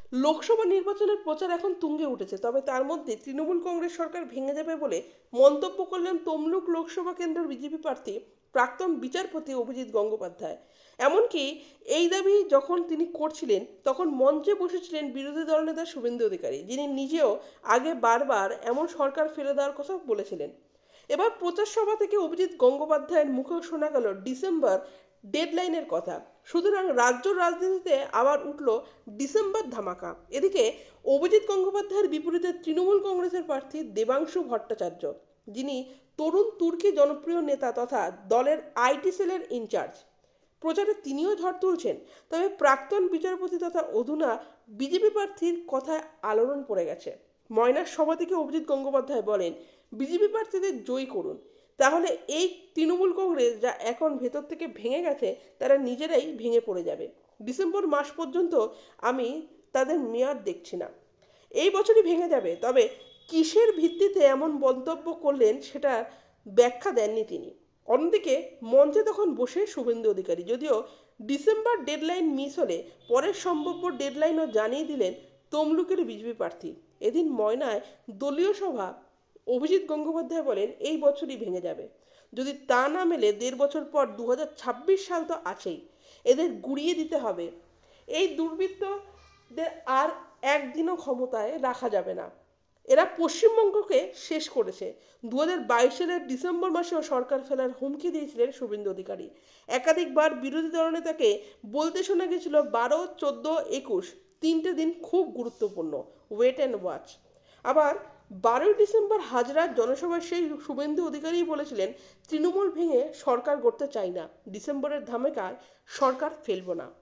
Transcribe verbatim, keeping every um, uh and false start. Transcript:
লোকসভা নির্বাচনের প্রচার এখন তুঙ্গে উঠেছে, তবে তার মধ্যে তৃণমূল কংগ্রেস সরকার ভেঙে যাবে বলে মন্তব্য করলেন তমলুক লোকসভা কেন্দ্রের বিজেপি প্রার্থী প্রাক্তন বিচারপতি অভিজিৎ গঙ্গোপাধ্যায়। এমনকি এই দাবি যখন তিনি করছিলেন তখন মঞ্চে বসেছিলেন বিরোধী দলনেতা শুভেন্দু অধিকারী, যিনি নিজেও আগে বারবার এমন সরকার ফেলে দেওয়ার কথা বলেছিলেন। এবার প্রচার সভা থেকে অভিজিৎ গঙ্গোপাধ্যায়ের মুখেও শোনা গেল ডিসেম্বর ডেডলাইনের কথা। সুতরাং রাজ্য রাজনীতিতে আবার উঠল ডিসেম্বর ধামাকা। এদিকে অভিজিৎ গঙ্গোপাধ্যায়ের বিপরীতে তৃণমূল কংগ্রেসের প্রার্থী দেবাংশু ভট্টাচার্য, যিনি তরুণ তুর্কি জনপ্রিয় নেতা তথা দলের আইটি সেলের ইনচার্জ, প্রচারে তিনিও ঝড় তুলছেন। তবে প্রাক্তন বিচারপতি তথা অধুনা বিজেপি প্রার্থীর কথায় আলোড়ন পড়ে গেছে। ময়নার সভা থেকে অভিজিৎ গঙ্গোপাধ্যায় বলেন, বিজেপি প্রার্থীদের জয়ী করুন, তাহলে এই তৃণমূল কংগ্রেস যা এখন ভেতর থেকে ভেঙে গেছে তারা নিজেরাই ভেঙে পড়ে যাবে। ডিসেম্বর মাস পর্যন্ত আমি তাদের মেয়াদ দেখছি না, এই বছরই ভেঙে যাবে। তবে কিসের ভিত্তিতে এমন মন্তব্য করলেন সেটা ব্যাখ্যা দেননি তিনি। অন্যদিকে মঞ্চে তখন বসে শুভেন্দু অধিকারী, যদিও ডিসেম্বর ডেডলাইন মিস হলে পরের সম্ভাব্য ডেডলাইনও জানিয়ে দিলেন তমলুকের বিজেপি প্রার্থী। এদিন ময়নায় দলীয় সভা অভিজিৎ গঙ্গোপাধ্যায় বলেন, এই বছরই ভেঙে যাবে। যদি তা না মেলে দেড় বছর পর দু হাজার ছাব্বিশ সাল তো আছেই, এদের গুড়িয়ে দিতে হবে। এই দুর্বৃত্তদের আর একদিনও ক্ষমতায় রাখা যাবে না। এরা পশ্চিমবঙ্গকে শেষ করেছে। দু হাজার বাইশ সালের ডিসেম্বর মাসেও সরকার ফেলার হুমকি দিয়েছিলেন শুভেন্দু অধিকারী। একাধিকবার বিরোধী দলনেতাকে বলতে শোনা গেছিল, বারো চোদ্দ একুশ তিনটে দিন খুব গুরুত্বপূর্ণ, ওয়েট অ্যান্ড ওয়াচ। আবার বারোই ডিসেম্বর হাজরার জনসভায় সেই শুভেন্দু অধিকারীই বলেছিলেন, তৃণমূল ভেঙে সরকার গড়তে চাই না, ডিসেম্বরের ধামাকায় সরকার ফেলব না।